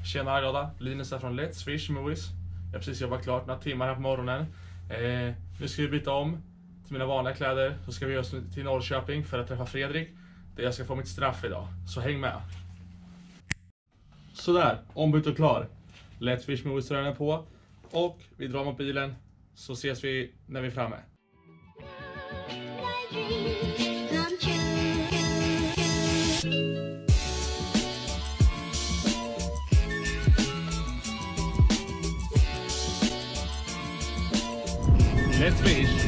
Tjena alla, Linus är från Let's Fish Movies. Jag har precis jobbat klart några timmar här på morgonen. Nu ska vi byta om till mina vanliga kläder. Så ska vi ge oss till Norrköping för att träffa Fredrik. Där jag ska få mitt straff idag. Så häng med. Sådär, ombytt och klar. Let's Fish Movies är på. Och vi drar mobilen. Så ses vi när vi är framme. Let's fish.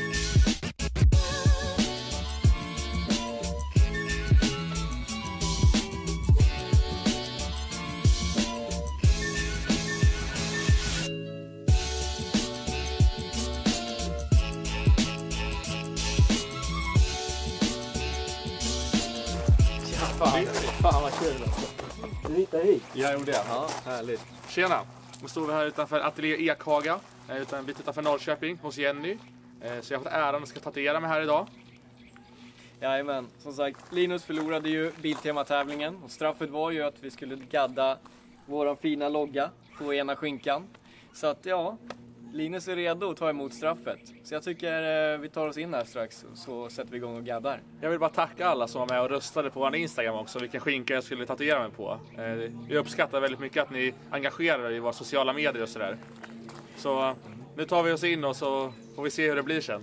Fan vad kul alltså. Du hittar hit? Jag gjorde det. Ja, härligt. Tjena, nu står vi här utanför Atelier Ekhaga. En bit utanför Norrköping hos Jenny. Så jag har fått äran att ska tatuera mig här idag. Jajamän, som sagt, Linus förlorade ju Biltema-tävlingen. Och straffet var ju att vi skulle gadda våran fina logga på ena skinkan. Så att ja, Linus är redo att ta emot straffet. Så jag tycker vi tar oss in här strax så sätter vi igång och gaddar. Jag vill bara tacka alla som var med och röstade på vår Instagram också. Vilken skinka jag skulle tatuera mig på. Jag uppskattar väldigt mycket att ni engagerar er i våra sociala medier och sådär. Så nu tar vi oss in och så får vi se hur det blir sen.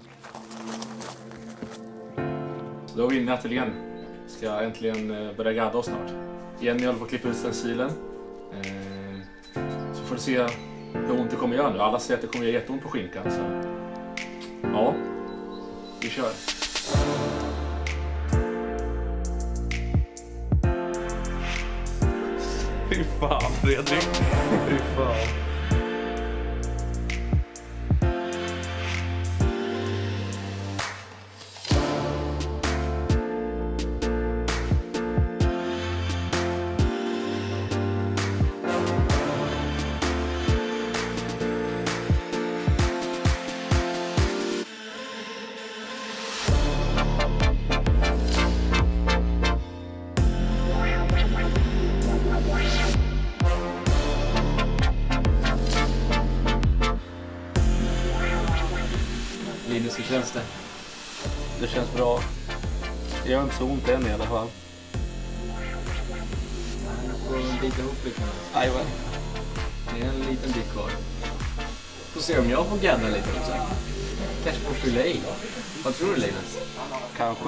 Så då är vi inne i ateljén. Ska äntligen börja gadda oss snart. Jenny håller på att klippa ut stencilen. Så får vi se hur ont det kommer göra nu. Alla säger att det kommer göra jätteont på skinkan. Så ja, vi kör. Fy fan, Fredrik. Fy fan. Linus, hur känns det? Det känns bra. Det gör inte så ont än i alla fall. Får bita ihop lite. Ajvan. Det är en liten bit kvar. Får se om jag får gadda lite också. Kanske får fylla i. Vad tror du, Linus? Kanske.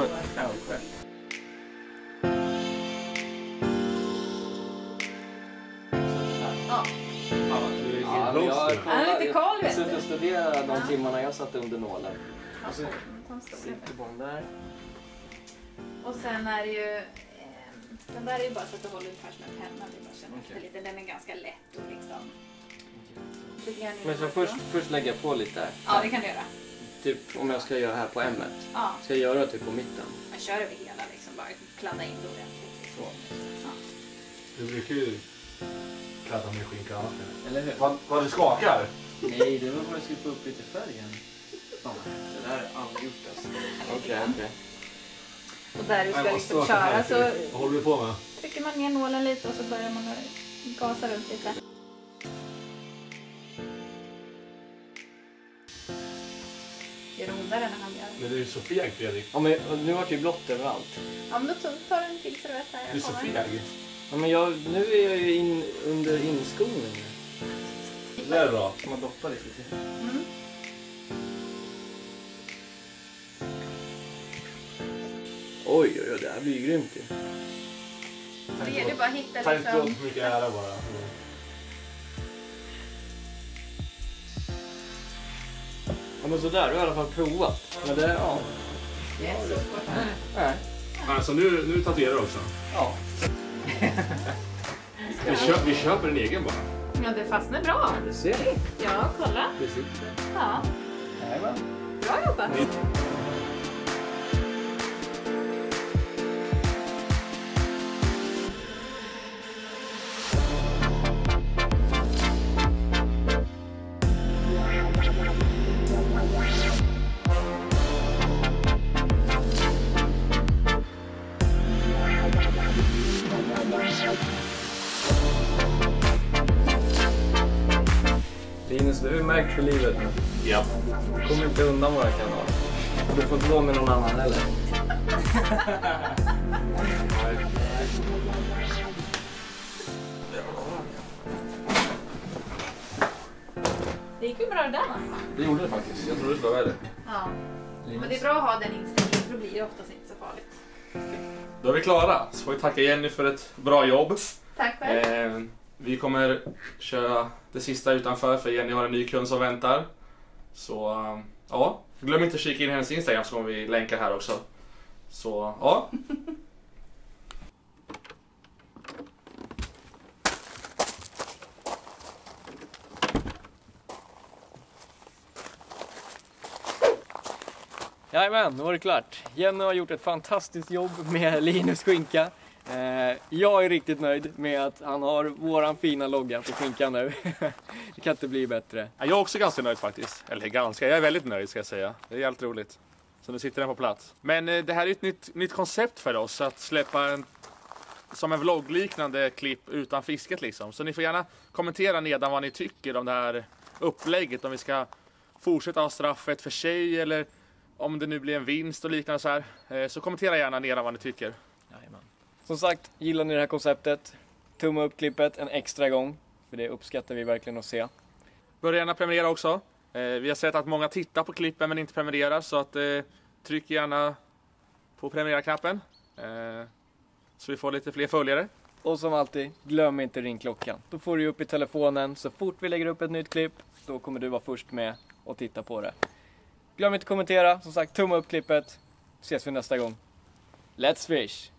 Han är lite kall, vet du. Jag studerade de timmarna jag satt under nålen. Och så sitter på där. Och sen är det ju... den där är ju bara så att du håller ungefär som en penna. Det bara känner efter lite. Den är ganska lätt och liksom... Men så först lägger jag på lite där. Ja, det kan du göra. Typ om jag ska göra här på M1. Ja. Ska jag göra typ på mitten? Man kör över hela liksom. Bara kladda in det ordentligt. Så. Ja. Du brukar ju kladda med skinka annars. Eller hur? Vad du skakar? Nej, det var bara att jag skulle få upp lite färgen. Det där har aldrig gjort alltså. Okej. Och där du ska liksom köra så Vad håller du på med? trycker man ner nålen lite och så börjar man gasa runt lite. Gör det ondare när han gör det. Men du är så feg, Fredrik. Ja, men nu har det ju blått överallt. Ja, men då tar du en till servett här. Du är så feg. Ja, men nu är jag ju under inskolningen. Det är bra. Kan man doppa lite till? Mm. Oj, det här blir ju grymt ju. Det gäller bara att hitta Ta inte liksom... upp för mycket ära bara. Ja, men sådär, du har i alla fall provat. Men det, ja. Yes. Nej. Alltså nu tatuerar du också. Ja. Vi köper en egen bara. Ja, det fastnar bra. Det ser ni. Ja, kolla. Det sitter. Ja, Jajamän. bra jobbat. Linus, du är märkt för livet nu. Ja. Du kommer inte undan våra kanal. Du får inte vara med någon annan heller. Det gick ju bra det där, va? Det gjorde det faktiskt. Jag trodde det skulle vara värre. Ja. Men det är bra att ha den inställningen, för då blir det oftast inte så farligt. Då är vi klara. Så får vi tacka Jenny för ett bra jobb. Tack själv. Vi kommer köra det sista utanför för Jenny har en ny kund som väntar. Så ja, glöm inte att kika in hennes Instagram så kommer vi länka här också. Så ja. Jajamän, nu var det klart. Jenny har gjort ett fantastiskt jobb med Linus skinka. Jag är riktigt nöjd med att han har våran fina logga på skinkan nu. Det kan inte bli bättre. Jag är också ganska nöjd faktiskt. Eller ganska, jag är väldigt nöjd ska jag säga. Det är helt roligt. Så nu sitter den på plats. Men det här är ett nytt koncept för oss att släppa som en vloggliknande klipp utan fisket liksom. Så ni får gärna kommentera nedan vad ni tycker om det här upplägget. Om vi ska fortsätta ha straffet för sig eller om det nu blir en vinst och liknande så här. Så kommentera gärna nedan vad ni tycker. Jajamän. Som sagt, gillar ni det här konceptet? Tumma upp klippet en extra gång. För det uppskattar vi verkligen att se. Börja gärna prenumerera också. Vi har sett att många tittar på klippen men inte prenumererar. Så att, tryck gärna på prenumerera-knappen. Så vi får lite fler följare. Och som alltid, glöm inte ringklockan. Då får du upp i telefonen. Så fort vi lägger upp ett nytt klipp, då kommer du vara först med och titta på det. Glöm inte att kommentera. Som sagt, tumma upp klippet. Ses vi nästa gång. Let's fish!